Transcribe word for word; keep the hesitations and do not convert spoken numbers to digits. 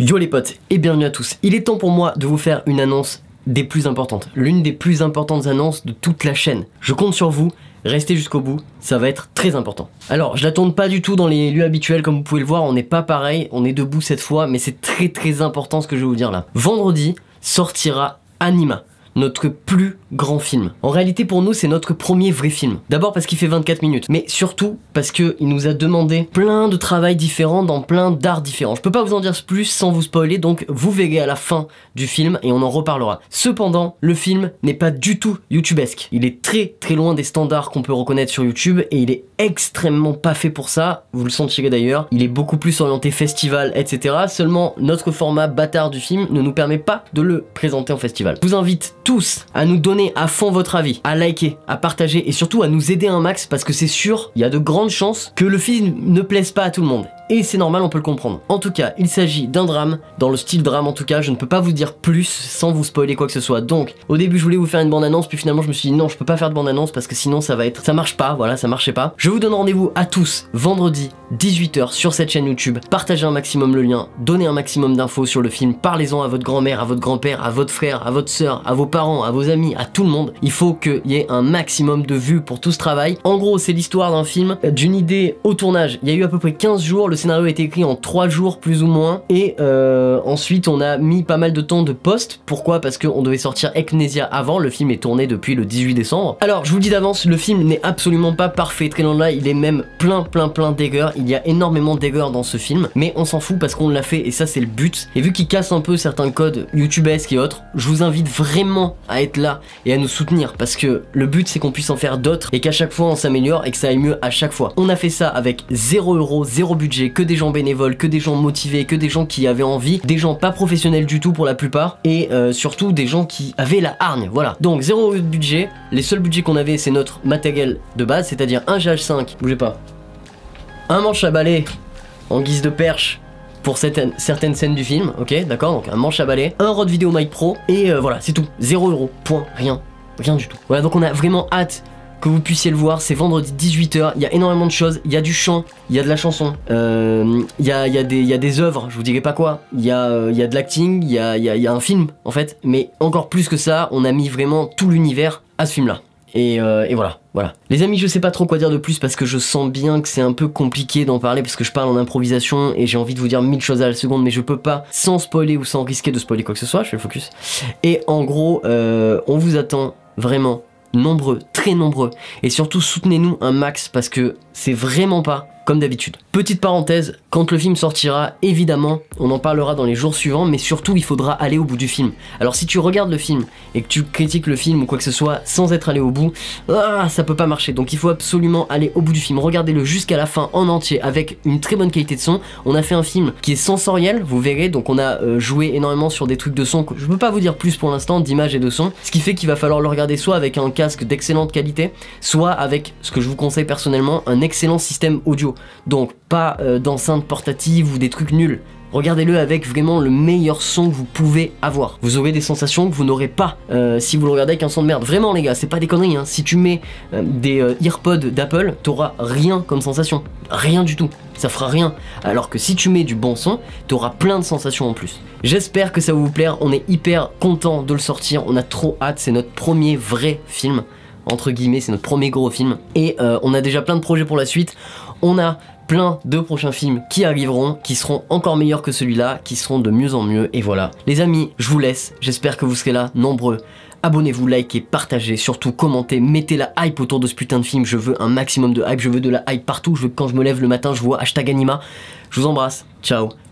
Yo les potes et bienvenue à tous. Il est temps pour moi de vous faire une annonce des plus importantes. L'une des plus importantes annonces de toute la chaîne. Je compte sur vous, restez jusqu'au bout, ça va être très important. Alors je la tourne pas du tout dans les lieux habituels comme vous pouvez le voir, on n'est pas pareil, on est debout cette fois, mais c'est très très important ce que je vais vous dire là. Vendredi sortira Anima, notre plus grand film. En réalité pour nous c'est notre premier vrai film. D'abord parce qu'il fait vingt-quatre minutes, mais surtout parce qu'il nous a demandé plein de travail différents dans plein d'arts différents. Je peux pas vous en dire plus sans vous spoiler, donc vous verrez à la fin du film et on en reparlera. Cependant, le film n'est pas du tout youtubesque. Il est très très loin des standards qu'on peut reconnaître sur YouTube et il est extrêmement pas fait pour ça, vous le sentirez d'ailleurs. Il est beaucoup plus orienté festival, et cetera. Seulement notre format bâtard du film ne nous permet pas de le présenter en festival. Je vous invite tous à nous donner à fond votre avis, à liker, à partager et surtout à nous aider un max parce que c'est sûr, il y a de grandes chances que le film ne plaise pas à tout le monde. Et c'est normal, on peut le comprendre. En tout cas, il s'agit d'un drame, dans le style drame en tout cas, je ne peux pas vous dire plus sans vous spoiler quoi que ce soit. Donc, au début je voulais vous faire une bande-annonce, puis finalement je me suis dit non, je peux pas faire de bande-annonce parce que sinon ça va être... ça marche pas, voilà, ça marchait pas. Je vous donne rendez-vous à tous, vendredi, dix-huit heures sur cette chaîne YouTube. Partagez un maximum le lien, donnez un maximum d'infos sur le film, parlez-en à votre grand-mère, à votre grand-père, à votre frère, à votre soeur, à vos parents, à vos amis, à tout le monde. Il faut qu'il y ait un maximum de vues pour tout ce travail. En gros, c'est l'histoire d'un film, d'une idée au tournage. Il y a eu à peu près quinze jours, le scénario a été écrit en trois jours plus ou moins, et euh, ensuite on a mis pas mal de temps de post. Pourquoi? Parce qu'on devait sortir Ecnesia avant, le film est tourné depuis le dix-huit décembre. Alors, je vous le dis d'avance, le film n'est absolument pas parfait, très loin de là, il est même plein plein plein d'erreurs, il y a énormément d'erreurs dans ce film, mais on s'en fout parce qu'on l'a fait et ça c'est le but. Et vu qu'il casse un peu certains codes youtubesques et autres, je vous invite vraiment à être là et à nous soutenir parce que le but c'est qu'on puisse en faire d'autres et qu'à chaque fois on s'améliore et que ça aille mieux à chaque fois. On a fait ça avec zéro euro, zéro budget, que des gens bénévoles, que des gens motivés, que des gens qui avaient envie, des gens pas professionnels du tout pour la plupart et euh, surtout des gens qui avaient la hargne, voilà. Donc zéro budget, les seuls budgets qu'on avait c'est notre matériel de base, c'est-à-dire un G H cinq, bougez pas, un manche à balai en guise de perche pour certaines, certaines scènes du film, ok, d'accord, donc un manche à balai, un Rode Vidéo Mic Pro et euh, voilà, c'est tout, zéro euro, point, rien, rien du tout. Voilà, donc on a vraiment hâte que vous puissiez le voir, c'est vendredi dix-huit heures, il y a énormément de choses, il y a du chant, il y a de la chanson, euh, il y, a, il y, a des, il y a des œuvres, je vous dirai pas quoi, il y a, euh, il y a de l'acting, il y a, il y, a, il y a un film en fait, mais encore plus que ça, on a mis vraiment tout l'univers à ce film là. Et, euh, et voilà, voilà. Les amis, je sais pas trop quoi dire de plus parce que je sens bien que c'est un peu compliqué d'en parler parce que je parle en improvisation et j'ai envie de vous dire mille choses à la seconde, mais je peux pas sans spoiler ou sans risquer de spoiler quoi que ce soit, je fais le focus. Et en gros, euh, on vous attend vraiment nombreux, très nombreux, et surtout soutenez-nous un max parce que c'est vraiment pas comme d'habitude. Petite parenthèse, quand le film sortira, évidemment, on en parlera dans les jours suivants, mais surtout il faudra aller au bout du film. Alors si tu regardes le film et que tu critiques le film ou quoi que ce soit sans être allé au bout, ah, ça peut pas marcher. Donc il faut absolument aller au bout du film, regardez-le jusqu'à la fin en entier avec une très bonne qualité de son. On a fait un film qui est sensoriel, vous verrez, donc on a euh, joué énormément sur des trucs de son que je peux pas vous dire plus pour l'instant, d'image et de son, ce qui fait qu'il va falloir le regarder soit avec un casque d'excellente qualité, soit avec, ce que je vous conseille personnellement, un excellent système audio. Donc pas euh, d'enceinte portative ou des trucs nuls. Regardez-le avec vraiment le meilleur son que vous pouvez avoir. Vous aurez des sensations que vous n'aurez pas euh, si vous le regardez avec un son de merde. Vraiment les gars, c'est pas des conneries hein. Si tu mets euh, des euh, earpods d'Apple, t'auras rien comme sensation. Rien du tout. Ça fera rien. Alors que si tu mets du bon son, t'auras plein de sensations en plus. J'espère que ça va vous plaire. On est hyper content de le sortir. On a trop hâte. C'est notre premier vrai film. Entre guillemets, c'est notre premier gros film. Et euh, on a déjà plein de projets pour la suite. On a plein de prochains films qui arriveront, qui seront encore meilleurs que celui-là, qui seront de mieux en mieux, et voilà. Les amis, je vous laisse, j'espère que vous serez là, nombreux. Abonnez-vous, likez, partagez, surtout commentez, mettez la hype autour de ce putain de film, je veux un maximum de hype, je veux de la hype partout, je veux que quand je me lève le matin, je vois hashtag Anima. Je vous embrasse, ciao.